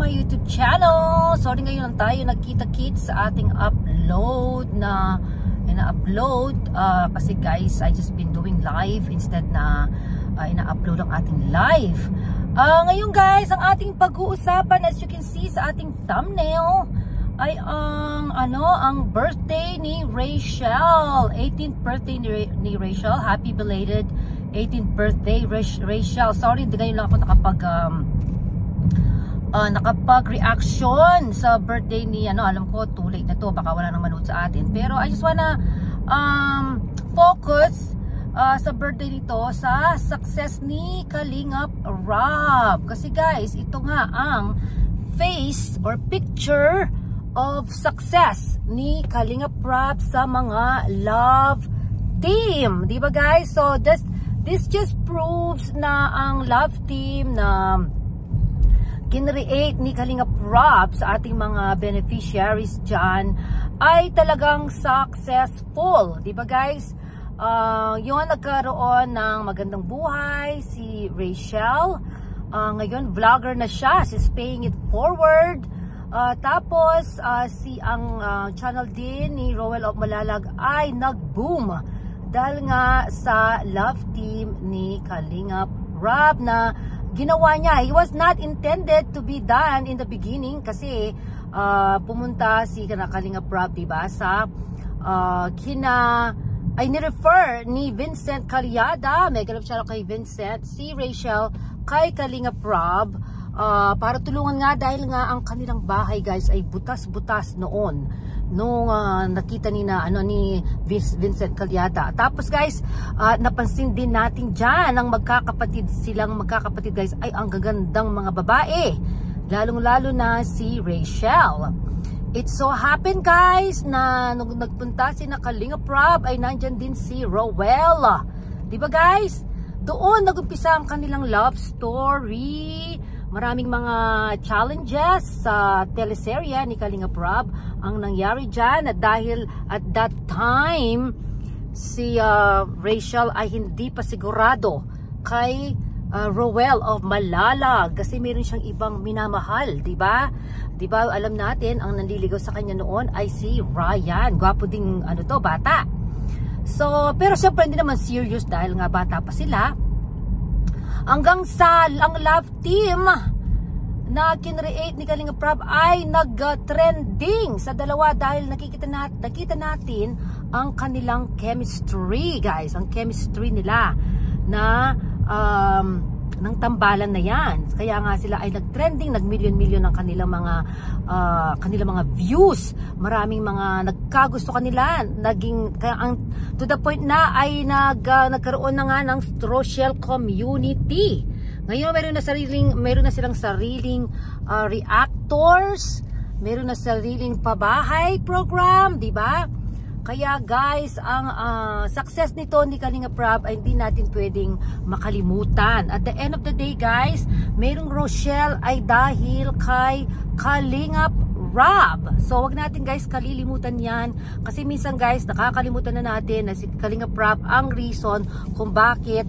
my YouTube channel. Sorry, ngayon lang tayo nagkita-kits sa ating upload na ina-upload kasi guys, I just been doing live instead na ina-upload ang ating live. Ngayon guys, ang ating pag-uusapan, as you can see sa ating thumbnail, ay ang birthday ni Rachel. 18th birthday ni Rachel. Happy belated 18th birthday Rachel. Sorry, hindi ngayon lang ako nakapag-reaction sa birthday ni alam ko too late na to, baka wala nang manood sa atin, pero I just wanna focus sa birthday nito sa success ni Kalingap Rob. Kasi guys, ito nga ang face or picture of success ni Kalingap Rob sa mga love team, di ba guys? So this just proves na ang love team na kinreate ni Kalingap Rob sa ating mga beneficiaries dyan ay talagang successful, di ba guys? Yun, nagkaroon ng magandang buhay si Rachel. Ngayon vlogger na siya, she's paying it forward. Tapos ang channel din ni Rowell of Malalag ay nag-boom dahil nga sa love team ni Kalingap Rob na ginawa niya. It was not intended to be done in the beginning kasi pumunta si Kalingap Rob, diba, sa ni-refer ni Vincent Calyada, mega love channel kay Vincent, si Rachel kay Kalingap Rob para tulungan nga dahil nga ang kanilang bahay guys ay butas-butas noon nung nakita ni Vincent Calyada. Tapos guys, napansin din natin dyan ang silang magkakapatid guys ay ang gagandang mga babae, lalong-lalo na si Rachel. It so happened guys na nung nagpunta si Kalingap Rob ay nandyan din si Rowell. Diba guys? Doon nagumpisa ang kanilang love story. Maraming mga challenges sa teleserye ni Kalingap Rob ang nangyari dyan dahil at that time si Rachel ay hindi pa sigurado kay Rowell of Malalag kasi meron siyang ibang minamahal, diba? Diba alam natin ang nanliligaw sa kanya noon ay si Ryan. Gwapo ding bata. So, pero syempre hindi naman serious dahil nga bata pa sila. Hanggang sa ang love team na kinreate ni Kalingap Rob ay nag-trending sa dalawa dahil nakita natin ang kanilang chemistry guys, ang chemistry nila na ng tambalan na yan. Kaya nga sila ay nag-trending, nag-million-million ang kanilang mga views. Maraming mga nagkagusto kanila, to the point na ay nagkaroon na nga ng social community. Ngayon meron na silang sariling reactors, meron na sariling pabahay program, di ba? Kaya guys, ang success nito ni Kalingap Rob ay hindi natin pwedeng makalimutan. At the end of the day guys, merong Rochelle ay dahil kay Kalingap Rob. So wag natin guys kalilimutan yan kasi minsan guys nakakalimutan na natin na si Kalingap Rob ang reason kung bakit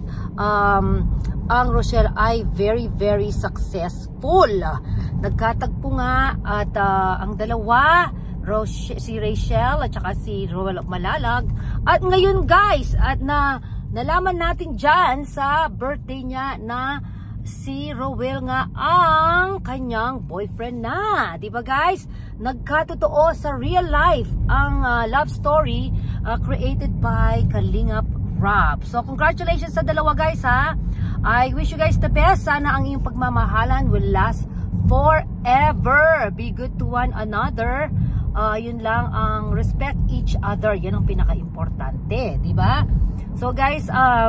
ang Rochelle ay very very successful. Nagkatagpo nga at ang dalawa, si Rachel at saka si Rowell of Malalag. At ngayon guys, at nalaman natin dyan sa birthday niya na si Rowell nga ang kanyang boyfriend na. Diba guys? Nagkatotoo sa real life ang love story created by Kalingap Rob. So congratulations sa dalawa guys ha. I wish you guys the best. Sana ang iyong pagmamahalan will last forever. Be good to one another. Yun lang, ang respect each other, yan ang pinaka-importante, di ba? So guys,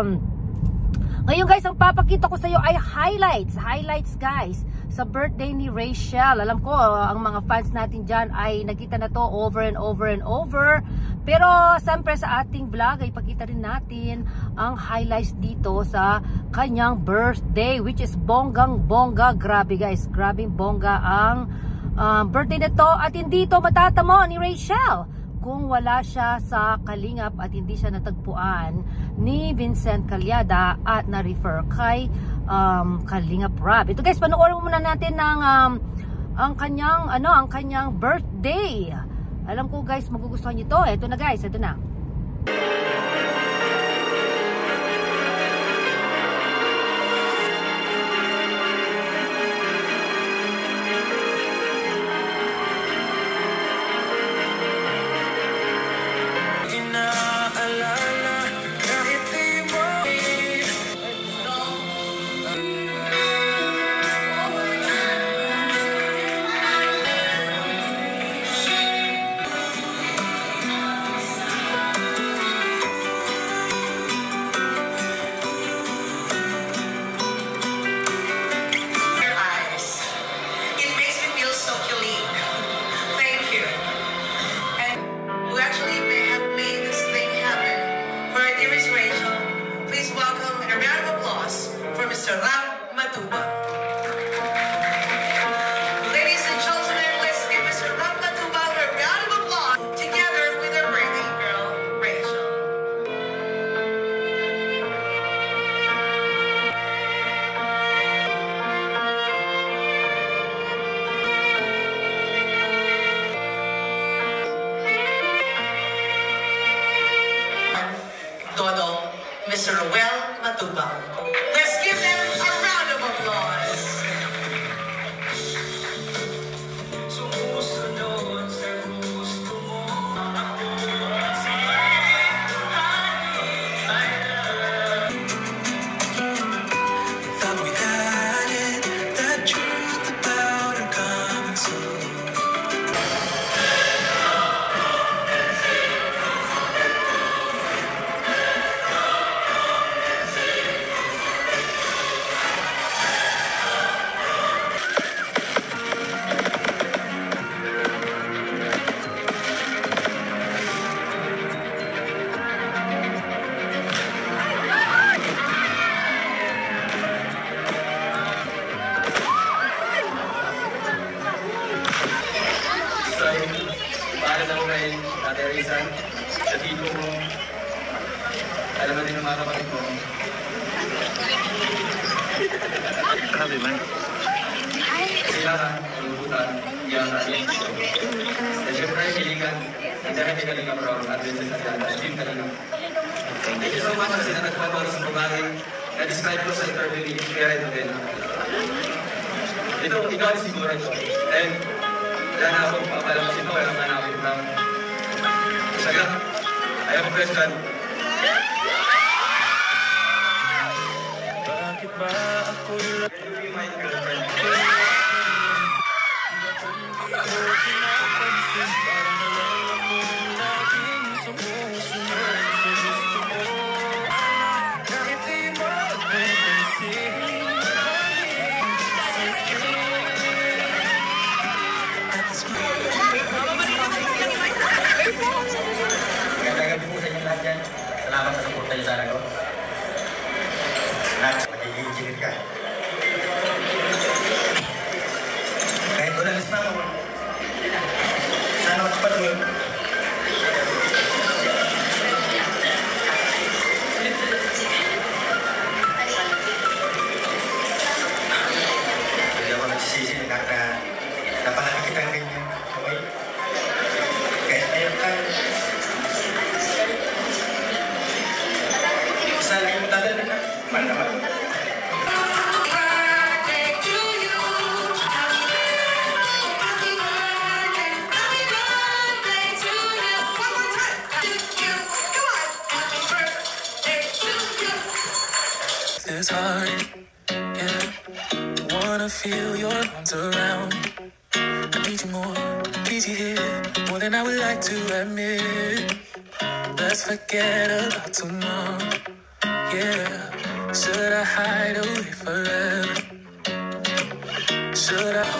ngayon guys, ang papakita ko sa iyo ay highlights guys sa birthday ni Rachel. Alam ko ang mga fans natin dyan ay nakita na to over and over, pero siyempre sa ating vlog ay ipakita rin natin ang highlights dito sa kanyang birthday, which is bonggang-bongga. Grabe guys, grabing bongga ang birthday na to, at hindi to matatamo ni Rachel kung wala siya sa Kalingap at hindi siya natagpuan ni Vincent Calyada at na-refer kay Kalingap Rob. Ito guys, panoorin muna natin ng ang kanyang birthday. Alam ko guys, magugustuhan niyo to. Ito na guys, ito na. Dodong, Mr. Roel Matubang. Let's give them a round of applause. Thought we had it, that truth about her coming soon. Para sa kay Ate Rizan, sa tito ko, alam mo din ng mga kapatid ko. Sabi man. Sila ka, lulubutan, iyan ka, iyan ka. At syempre, hilingan, ang dahil ni Kalinga Brown at Vincent Ayala, Team Kalinga. Thank you so much kasi nagpapalo sa babae. Na-describe ko sa interview ni Kaya ito din. Ito, ikaw din siguro ito. And wala na akong papalamasin ko, alam na namin ng saga. Ayaw ko question. Bakit ba ako yung Can you be my girlfriend? pinapansin? Parang nalalang mo laging sumusunod sa gusto mo. Kahit di mo napansin. Magandang gabi po sa inyo lahat yan. Salamat sa suporta niyo sa anak ko. Lahat, magiging engineer ka. Kahit wala na sa ako. Sana magpatuloy. Hindi ako nagsisisi na napalaki kita ng ganyan. Okay? Kahit ayaw ka. Sana yung dadalhin na. Mahal naman. It's hard, yeah. Wanna feel your arms around. I need you more, need you here, more than I would like to admit. Let's forget about tomorrow, yeah. Should I hide away forever? Should I?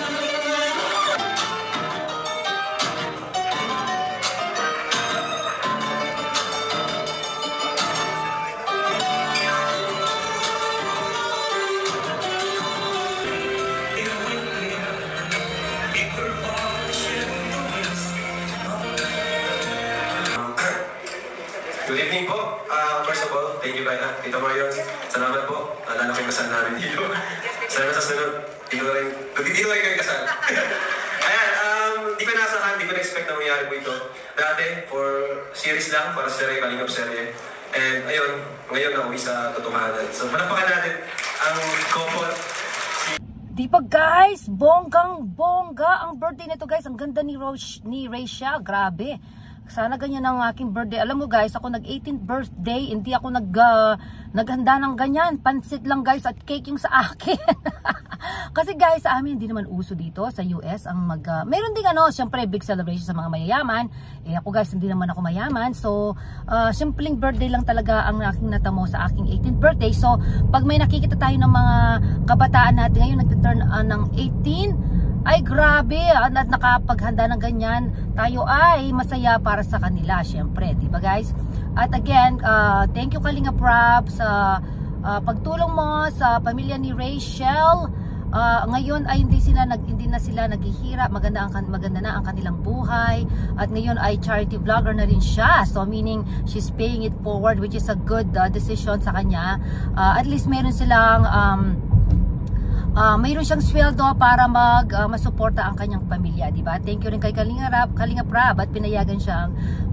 Good evening po. First of all, thank you kay Tito Marion. Salamat po. Alala ko yung kasal namin dito. Salamat sa sunod. Dito rin kayo kasal. Ayan, di ko nasahan, di ko na-expect na mangyari po ito. Dati, for series lang, para sa serye, Kalingap serye. And ayun, ngayon nauwi sa totohanan. So, panapakan natin ang couple. Di ba guys, bonggang-bongga ang birthday nito guys. Ang ganda ni Rachel, grabe. Sana ganyan ang aking birthday. Alam mo guys, ako nag-18th birthday, hindi ako naghanda ng ganyan. Pansit lang guys at cake yung sa akin. Kasi guys, sa amin hindi naman uso dito sa US ang meron ding syempre big celebration sa mga mayayaman. Eh ako guys, hindi naman ako mayaman. So, simpleng birthday lang talaga ang aking natamo sa aking 18th birthday. So, pag may nakikita tayo ng mga kabataan natin ngayon nag-turn ng 18, ay grabe, at nakapaghanda ng ganyan, tayo ay masaya para sa kanila, syempre, di ba guys? At again, thank you Kalingap Rob sa pagtulong mo sa pamilya ni Rachel. Ngayon ay hindi na sila naghihirap, maganda na ang kanilang buhay, at ngayon ay charity vlogger na rin siya. So meaning she's paying it forward, which is a good decision sa kanya. At least meron silang mayroon siyang sweldo para masuporta ang kanyang pamilya, di ba? Thank you rin kay Kalingap Rob at pinayagan siyang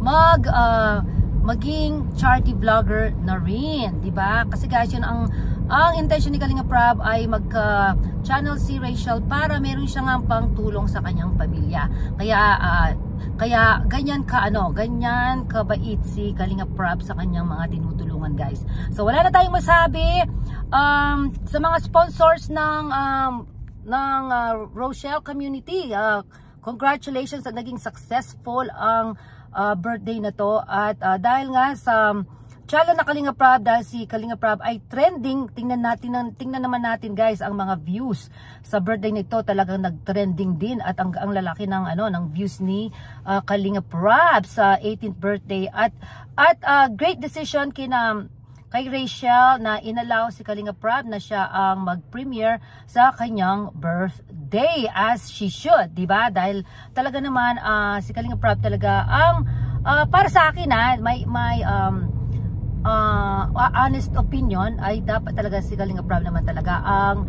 maging charity vlogger na rin, di ba? Kasi guys, yun ang intention ni Kalingap Rob ay channel si Rachel para meron siyang pangtulong sa kanyang pamilya. Kaya ganyan kabait si Kalingap Rob sa kanyang mga tinutulungan guys. So wala na tayong masabi. Sa mga sponsors ng Rochelle community, congratulations at naging successful ang birthday na to. At dahil nga sa channel na Kalingap Rob, dahil si Kalingap Rob ay trending, tingnan naman natin guys ang mga views sa birthday nito. Talagang nag-trending din at ang lalaki ng views ni Kalingap Rob sa 18th birthday. At great decision kay Rachel na inallow si Kalingap Rob na siya ang mag-premiere sa kanyang birthday as she should, di ba? Dahil talaga naman si Kalingap Rob talaga ang para sa akin may honest opinion ay dapat talaga si Kalingap Rob naman talaga ang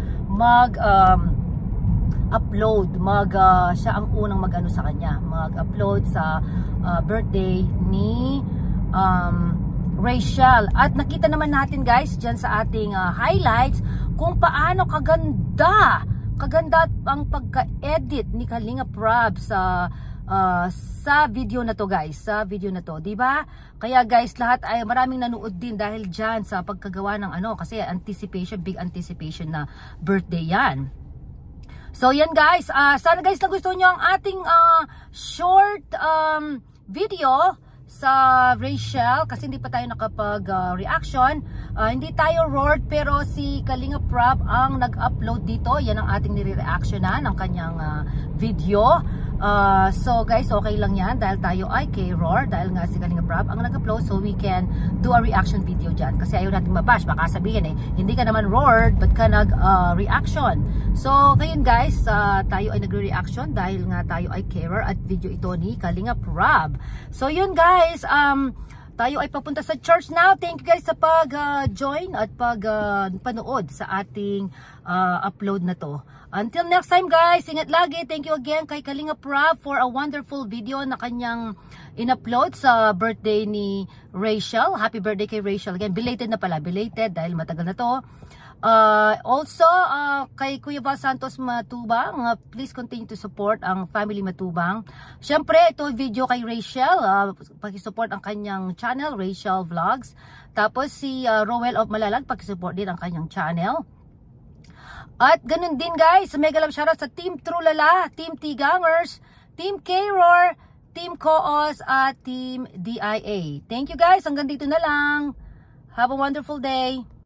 upload, siya ang unang sa kanya, mag-upload sa birthday ni Rachel. At nakita naman natin guys dyan sa ating highlights kung paano kaganda ang pagka-edit ni Kalingap Rob sa video na to guys, di ba? Kaya guys, lahat ay maraming nanood din dahil dyan sa pagkagawa ng kasi big anticipation na birthday yan. So yan guys, sana guys nagustuhan nyo ang ating short video sa Rachel, kasi hindi pa tayo nakapag-reaction. Hindi tayo roared, pero si Kalingap Rob ang nag-upload dito. Yan ang ating nire-reactionan ng kanyang video. So guys, okay lang yan dahil tayo ay K-roar, dahil nga si Kalingap Rob ang nag-upload, so we can do a reaction video dyan. Kasi ayaw natin mabash, baka sabihin hindi ka naman roared, but ka nag-reaction. So ngayon guys, tayo ay nagre-reaction dahil nga tayo ay K-roar at video ito ni Kalingap Rob. So yun guys, tayo ay papunta sa church now. Thank you guys sa pag-join at panood sa ating upload na to. Until next time guys, ingat lagi. Thank you again kay Kalingap Rob for a wonderful video na kanyang in-upload sa birthday ni Rachel. Happy birthday kay Rachel. Again, belated na pala. Belated dahil matagal na to. Also, kay Kuya Val Santos Matubang, please continue to support ang family Matubang. Siyempre, ito video kay Rachel, pakisupport ang kanyang channel, Rachel Vlogs. Tapos si Rowell of Malalag, pakisupport din ang kanyang channel. At ganun din guys, mega love shoutout sa Team Trulala, Team T-Gangers, Team K-Roar, Team Koos at Team DIA. Thank you guys, hanggang dito na lang. Have a wonderful day.